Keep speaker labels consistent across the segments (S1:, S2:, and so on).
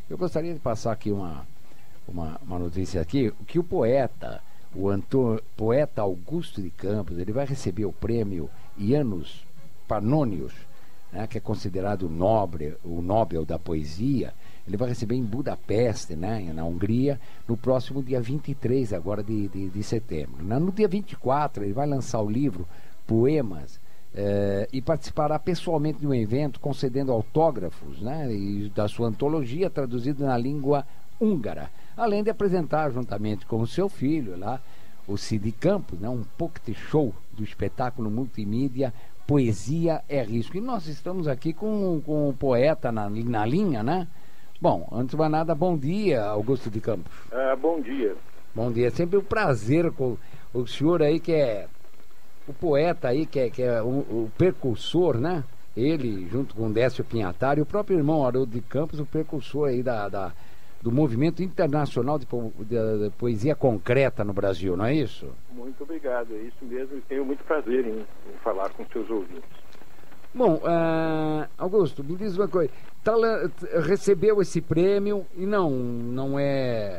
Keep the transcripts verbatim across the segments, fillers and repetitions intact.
S1: Eu gostaria de passar aqui uma, uma, uma notícia aqui, que o poeta, o Anto, poeta Augusto de Campos, ele vai receber o prêmio Janus Pannonius, né, que é considerado nobre, o Nobel da Poesia. Ele vai receber em Budapeste, né, na Hungria, no próximo dia vinte e três agora de, de, de setembro. No dia vinte e quatro, ele vai lançar o livro Poemas, eh, e participará pessoalmente de um evento concedendo autógrafos, né, e da sua antologia traduzida na língua húngara, além de apresentar juntamente com o seu filho lá, o Cid Campos, né, um pocket show do espetáculo multimídia Poesia é Risco. E nós estamos aqui com, com o poeta na, na linha, né? Bom, antes de mais nada, bom dia, Augusto de Campos.
S2: Ah, bom dia.
S1: Bom dia, é sempre um prazer com o senhor aí, que é o poeta aí, que é, que é o, o precursor, né? Ele, junto com o Décio Pinhataro, e o próprio irmão Haroldo de Campos, o precursor aí da, da, do movimento internacional de, po, de, de poesia concreta no Brasil, não é isso?
S2: Muito obrigado, é isso mesmo, e tenho muito prazer em, em falar com seus ouvintes.
S1: Bom, uh, Augusto, me diz uma coisa, tá, recebeu esse prêmio e não, não é,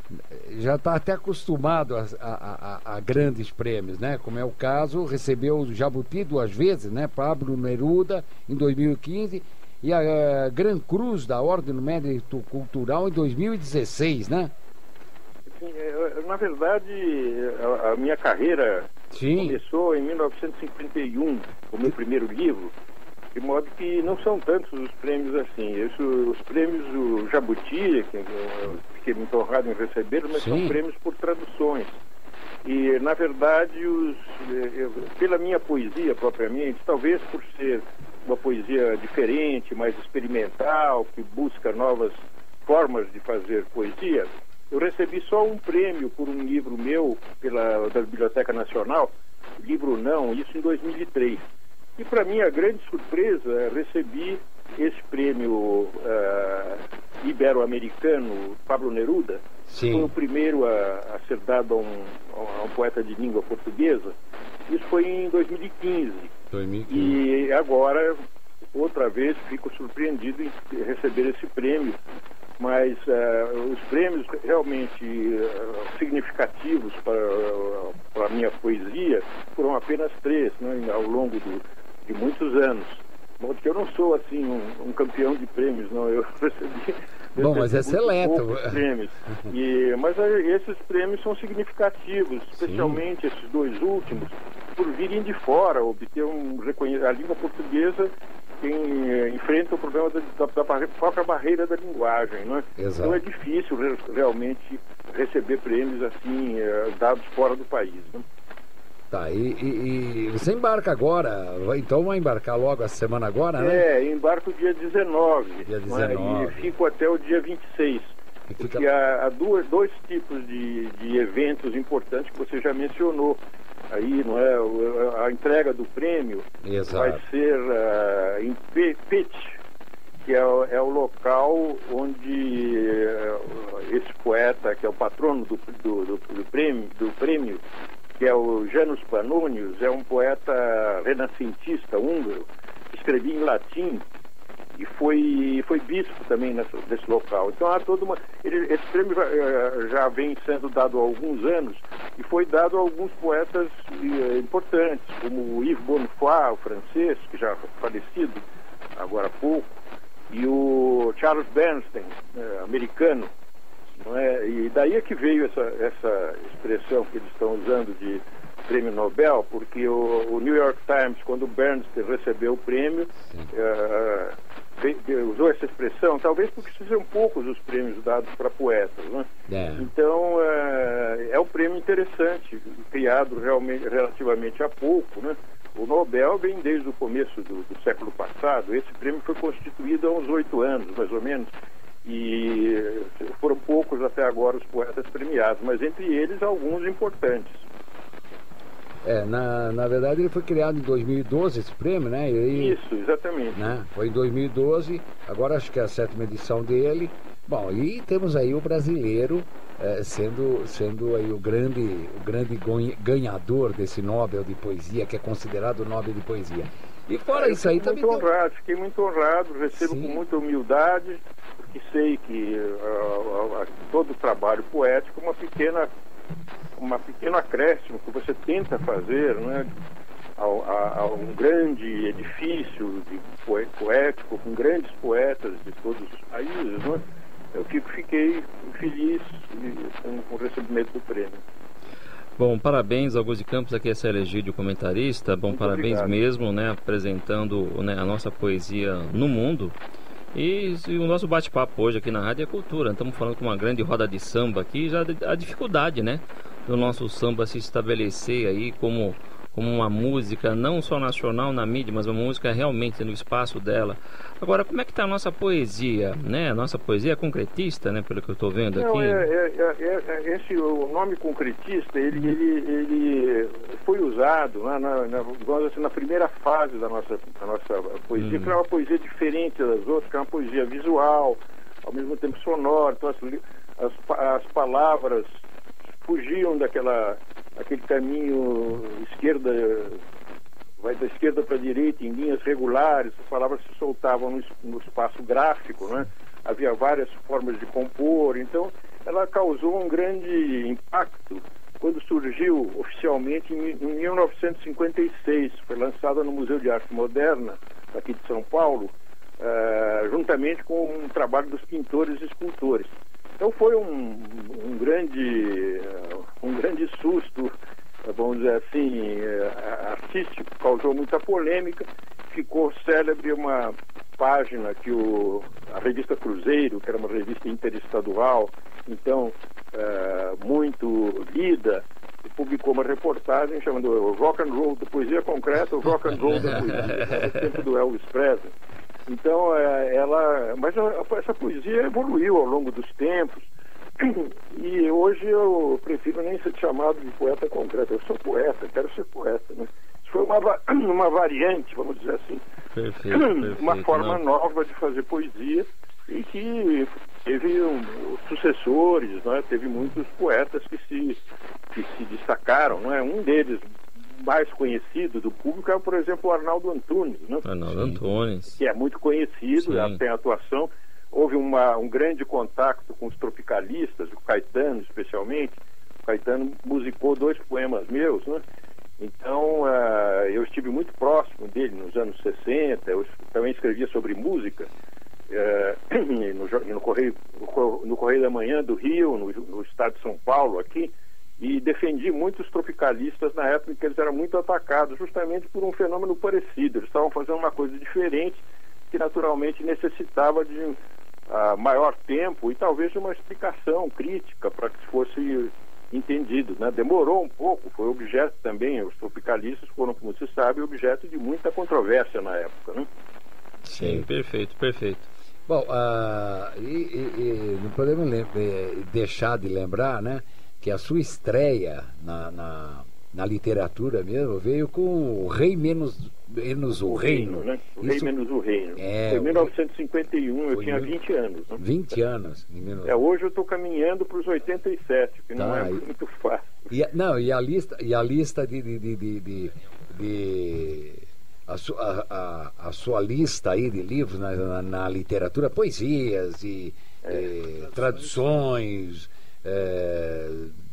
S1: já está até acostumado a, a, a, a grandes prêmios, né? Como é o caso, recebeu o Jabuti duas vezes, né? Pablo Neruda em dois mil e quinze e a, a Gran Cruz da Ordem do Mérito Cultural em dois mil e dezesseis, né?
S2: Sim, na verdade, a, a minha carreira Sim. começou em mil novecentos e cinquenta e um, com o meu primeiro livro, de modo que não são tantos os prêmios assim. Isso, os prêmios do Jabuti, que eu fiquei muito honrado em receber, mas Sim. são prêmios por traduções. E, na verdade, os, eu, pela minha poesia propriamente, talvez por ser uma poesia diferente, mais experimental, que busca novas formas de fazer poesia, eu recebi só um prêmio por um livro meu pela, da Biblioteca Nacional, livro Não, isso em dois mil e três. E para minha grande surpresa, recebi esse prêmio uh, ibero-americano Pablo Neruda, Sim. que foi o primeiro a, a ser dado a um, a um poeta de língua portuguesa. Isso foi em dois mil e quinze. dois mil e quinze. E agora, outra vez, fico surpreendido em receber esse prêmio. Mas uh, os prêmios realmente uh, significativos para, uh, para a minha poesia foram apenas três, né, ao longo do, de muitos anos. Porque eu não sou assim um, um campeão de prêmios, não. Eu recebi,
S1: Bom, mas é seleto.
S2: Prêmios. E, mas uh, esses prêmios são significativos, especialmente Sim. esses dois últimos, por virem de fora, obter um reconhecimento. A língua portuguesa quem eh, enfrenta o problema da, da, da barre, própria barreira da linguagem, não é? Então é difícil re, realmente receber prêmios assim, eh, dados fora do país. Né?
S1: Tá, e, e, e você embarca agora, então vai embarcar logo essa semana agora, né?
S2: É, embarco dia dezenove,
S1: dia dezenove.
S2: É? E fico até o dia vinte e seis. E fica... Porque há, há duas, dois tipos de, de eventos importantes que você já mencionou. Aí, não é, a entrega do prêmio Exato. vai ser uh, em Pécs, que é, é o local onde uh, esse poeta, que é o patrono do, do, do, do, prêmio, do prêmio, que é o Janus Pannonius, é um poeta renascentista húngaro, escrevia em latim e foi, foi bispo também nessa, desse local. Então há toda uma... Ele, esse prêmio já, já vem sendo dado há alguns anos e foi dado a alguns poetas uh, importantes, como o Yves Bonnefoy, o francês, que já falecido agora há pouco, e o Charles Bernstein, uh, americano. Não é? E daí é que veio essa, essa expressão que eles estão usando de prêmio Nobel, porque o, o New York Times, quando o Bernstein recebeu o prêmio, uh, usou essa expressão, talvez porque sejam poucos os prêmios dados para poetas, né? É. Então uh, é um prêmio interessante, criado realmente, relativamente há pouco, né? O Nobel vem desde o começo do, do século passado. Esse prêmio foi constituído há uns oito anos, mais ou menos, e foram poucos até agora os poetas premiados, mas entre eles alguns importantes.
S1: É, na, na verdade ele foi criado em dois mil e doze, esse prêmio, né? E,
S2: Isso, exatamente.
S1: Né? Foi em dois mil e doze, agora acho que é a sétima edição dele. Bom, e temos aí o brasileiro é, sendo, sendo aí o grande, o grande ganhador desse Nobel de Poesia, que é considerado o Nobel de Poesia.
S3: E fora isso aí também...
S2: Muito honrado, tem... fiquei muito honrado, recebo Sim. com muita humildade, porque sei que uh, uh, todo o trabalho poético é uma pequena, uma pequeno acréscimo que você tenta fazer, né, a, a, a um grande edifício de poético, com grandes poetas de todos os países, né? Eu fico, fiquei feliz com, com o recebimento do prêmio.
S3: Bom, parabéns, Augusto de Campos, aqui é Célio Egídio, comentarista. Bom, Muito parabéns obrigado. mesmo, né, apresentando, né, a nossa poesia no mundo. E, e o nosso bate-papo hoje aqui na Rádio é Cultura. Estamos falando com uma grande roda de samba aqui, já a dificuldade, né, do nosso samba se estabelecer aí como... como uma música não só nacional na mídia, mas uma música realmente no espaço dela. Agora, como é que está a nossa poesia, né? A nossa poesia é concretista, né? Pelo que eu estou vendo
S2: não,
S3: aqui.
S2: É, é, é, é, esse, o nome concretista, ele, uhum. ele, ele foi usado né, na, na, assim, na primeira fase da nossa, da nossa poesia, uhum. que é uma poesia diferente das outras, que é uma poesia visual, ao mesmo tempo sonora. Então, as, as, as palavras fugiam daquela... aquele caminho esquerda, vai da esquerda para a direita em linhas regulares, as palavras se soltavam no, no espaço gráfico, né? Havia várias formas de compor, então ela causou um grande impacto quando surgiu oficialmente em, em mil novecentos e cinquenta e seis, foi lançada no Museu de Arte Moderna, aqui de São Paulo, uh, juntamente com um trabalho dos pintores e escultores. Então foi um, um, grande, um grande susto, vamos dizer assim, artístico, causou muita polêmica, ficou célebre uma página que o, a revista Cruzeiro, que era uma revista interestadual, então é, muito lida, publicou uma reportagem chamando Rock and Roll da Poesia Concreta, o Rock and Roll da Poesia, no tempo do Elvis Presley. Então, ela... Mas essa poesia evoluiu ao longo dos tempos e hoje eu prefiro nem ser chamado de poeta concreto. Eu sou poeta, quero ser poeta, né? Isso foi uma, uma variante, vamos dizer assim.
S3: Perfeito, perfeito,
S2: uma forma
S3: não.
S2: nova de fazer poesia e que teve um, sucessores, né? Teve muitos poetas que se, que se destacaram, não é? Um deles... mais conhecido do público é, por exemplo, o Arnaldo Antunes, né?
S3: Arnaldo Antunes.
S2: Que é muito conhecido, Sim. tem atuação. Houve uma, um grande contato com os tropicalistas, o Caetano especialmente. O Caetano musicou dois poemas meus, né? Então, uh, eu estive muito próximo dele nos anos sessenta, eu também escrevia sobre música, uh, no, no, Correio, no Correio da Manhã do Rio, no, no estado de São Paulo, aqui, e defendi muitos tropicalistas na época em que eles eram muito atacados, justamente por um fenômeno parecido. Eles estavam fazendo uma coisa diferente, que naturalmente necessitava de uh, maior tempo e talvez de uma explicação crítica para que fosse entendido, né? Demorou um pouco, foi objeto também, os tropicalistas foram, como se sabe, objeto de muita controvérsia na época, né?
S3: Sim, perfeito, perfeito.
S1: Bom, uh, e, e, e não podemos deixar de lembrar, né, que a sua estreia na, na, na literatura mesmo veio com o Rei Menos, menos o, o Reino.
S2: reino né? O
S1: Isso...
S2: Rei Menos o Reino.
S1: É,
S2: foi em mil novecentos e cinquenta e um, eu tinha
S1: mil...
S2: vinte anos. Né?
S1: vinte anos. Em
S2: é, hoje eu estou caminhando para os oitenta e sete, que tá, não é e... muito fácil.
S1: E a, não, e a lista, e a lista de... de, de, de, de, de... A, su, a, a, a sua lista aí de livros na, na, na literatura, poesias e é, eh, traduções... É,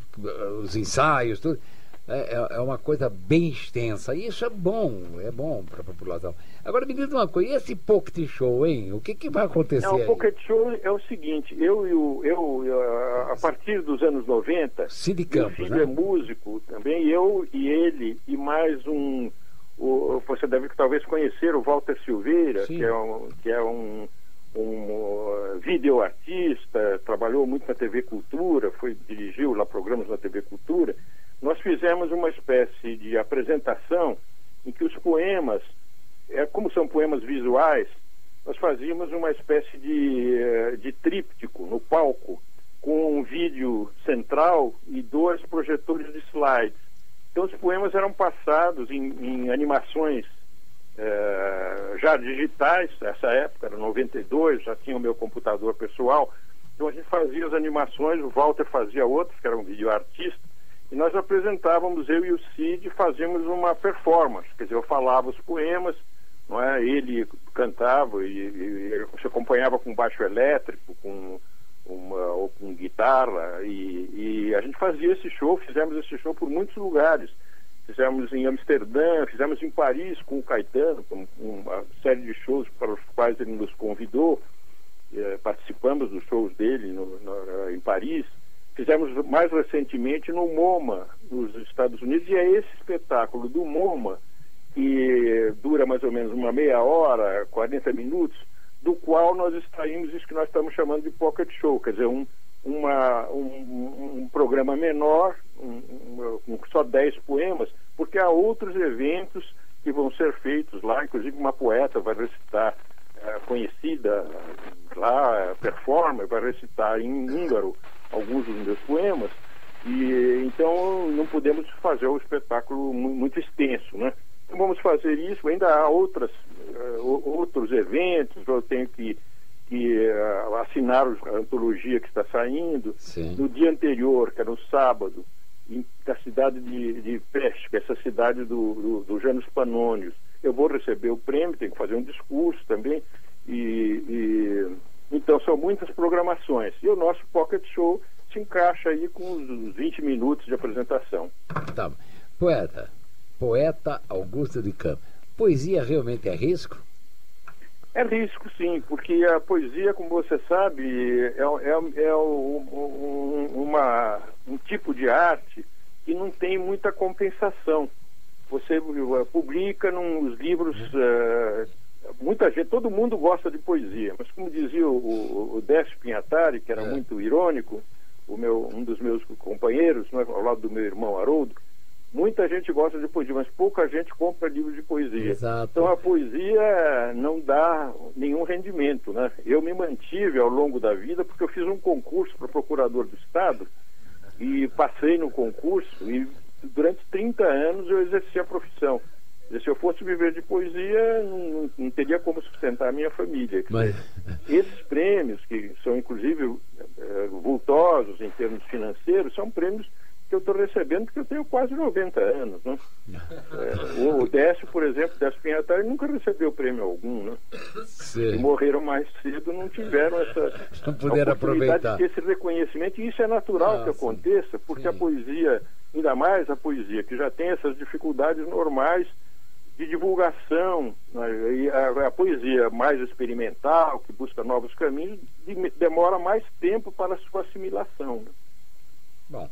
S1: os ensaios, tudo, é, é uma coisa bem extensa, e isso é bom, é bom para a população. Agora me diz uma coisa, e esse pocket show, hein? O que, que vai acontecer?
S2: Não,
S1: aí?
S2: O pocket show é o seguinte, eu, eu, eu, eu a partir dos anos noventa,
S1: Cid Campos,
S2: meu filho
S1: né?
S2: é músico também, eu e ele, e mais um, o, você deve talvez conhecer o Walter Silveira, Sim. que é um, que é um um uh, videoartista, trabalhou muito na T V Cultura, foi, dirigiu lá programas na T V Cultura. Nós fizemos uma espécie de apresentação em que os poemas, é, como são poemas visuais, nós fazíamos uma espécie de, uh, de tríptico no palco, com um vídeo central e dois projetores de slides. Então os poemas eram passados em, em animações É, já digitais, nessa época, era noventa e dois, já tinha o meu computador pessoal, então a gente fazia as animações, o Walter fazia outras, que era um videoartista, e nós apresentávamos, eu e o Cid, fazíamos uma performance, quer dizer, eu falava os poemas, não é? Ele cantava e, e se acompanhava com baixo elétrico, com uma, ou com guitarra, e, e a gente fazia esse show, fizemos esse show por muitos lugares. Fizemos em Amsterdã, fizemos em Paris com o Caetano, com uma série de shows para os quais ele nos convidou. Eh, participamos dos shows dele no, no, em Paris. Fizemos mais recentemente no MoMA, nos Estados Unidos, e é esse espetáculo do MoMA, que dura mais ou menos uma meia hora, quarenta minutos, do qual nós extraímos isso que nós estamos chamando de pocket show, quer dizer, um, uma, um, um programa menor, um, um, com só dez poemas, porque há outros eventos que vão ser feitos lá, inclusive uma poeta vai recitar, é, conhecida lá, performer, vai recitar em húngaro alguns dos meus poemas, e então não podemos fazer o espetáculo muito extenso, né? Então vamos fazer isso. Ainda há outras, uh, outros eventos, eu tenho que, que uh, assinar a antologia que está saindo.
S1: Sim.
S2: No dia anterior, que era no sábado, em, da cidade de, de Peste, que é essa cidade do, do, do Janus Pannonius, eu vou receber o prêmio, tenho que fazer um discurso também, e, e então são muitas programações. E o nosso Pocket Show se encaixa aí com os vinte minutos de apresentação.
S1: Tá. Poeta, poeta Augusto de Campos, poesia realmente é risco?
S2: É risco, sim, porque a poesia, como você sabe, é, é, é um, um, uma, um tipo de arte que não tem muita compensação. Você uh, publica nos livros, uh, muita gente, todo mundo gosta de poesia, mas como dizia o, o, o Décio Pinhatari, que era é. muito irônico, o meu, um dos meus companheiros, né, ao lado do meu irmão Haroldo, muita gente gosta de poesia, mas pouca gente compra livros de poesia.
S1: Exato.
S2: Então a poesia não dá nenhum rendimento, né? Eu me mantive ao longo da vida porque eu fiz um concurso para procurador do Estado e passei no concurso e durante trinta anos eu exerci a profissão. E se eu fosse viver de poesia, não, não teria como sustentar a minha família.
S1: Mas...
S2: Esses prêmios, que são inclusive é, vultosos em termos financeiros, são prêmios que eu estou recebendo porque eu tenho quase noventa anos, né? É, o, o Décio, por exemplo, Décio Pinhatari nunca recebeu prêmio algum, né? E morreram mais cedo, não tiveram essa
S1: não puderam aproveitar
S2: de ter esse reconhecimento, e isso é natural ah, que aconteça, porque sim. a poesia, ainda mais a poesia, que já tem essas dificuldades normais de divulgação, né? E a, a poesia mais experimental, que busca novos caminhos, de, demora mais tempo para a sua assimilação, né?
S1: Bom,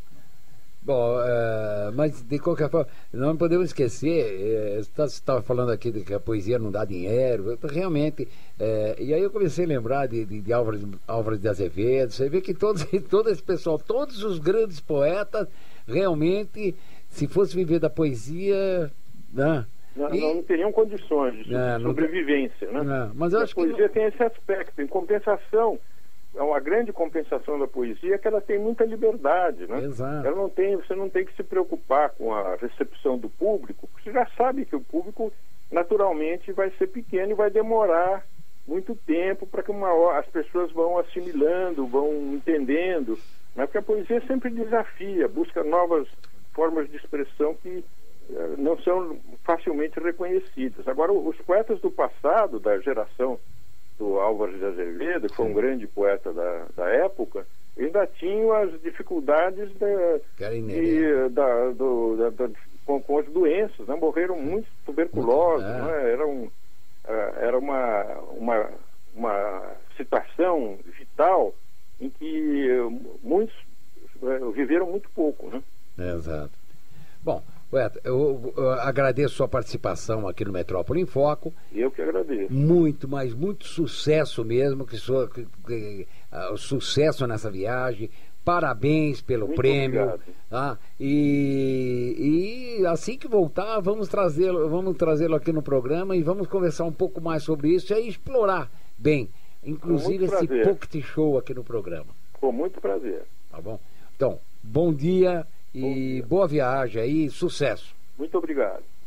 S1: Bom, uh, mas de qualquer forma, não podemos esquecer, uh, você estava falando aqui de que a poesia não dá dinheiro, realmente, uh, e aí eu comecei a lembrar de, de, de Álvares, Álvares de Azevedo, você vê que todos, todo esse pessoal, todos os grandes poetas, realmente, se fosse viver da poesia, né?
S2: Não,
S1: e,
S2: não, não teriam condições de
S1: não,
S2: sobrevivência,
S1: não,
S2: né?
S1: Não, mas eu
S2: a
S1: acho
S2: poesia
S1: que não...
S2: tem esse aspecto, em compensação. É uma grande compensação da poesia, é que ela tem muita liberdade, né?
S1: Exato.
S2: Ela não tem, você não tem que se preocupar com a recepção do público, porque você já sabe que o público naturalmente vai ser pequeno e vai demorar muito tempo para que uma hora as pessoas vão assimilando, vão entendendo, né? Porque a poesia sempre desafia, busca novas formas de expressão que eh, não são facilmente reconhecidas. Agora, os poetas do passado, da geração do Álvares de Azevedo, que foi um grande poeta da, da época, ainda tinham as dificuldades da, de, da, do, da, da, com, com as doenças, né? Morreram muitos tuberculosos, é. né? Era, um, era uma, uma, uma situação vital em que muitos viveram muito pouco, né?
S1: Exato. Bom, Poeta, eu, eu agradeço sua participação aqui no Metrópole em Foco.
S2: Eu que agradeço.
S1: Muito, mas muito sucesso mesmo, que sua, que, que, uh, sucesso nessa viagem. Parabéns pelo muito prêmio.
S2: Obrigado.
S1: Tá? E, e assim que voltar, vamos trazê-lo, vamos trazê-lo aqui no programa e vamos conversar um pouco mais sobre isso e explorar bem, inclusive esse pocket show aqui no programa.
S2: Com muito prazer.
S1: Tá bom? Então, bom dia. E boa viagem aí, sucesso.
S2: Muito obrigado.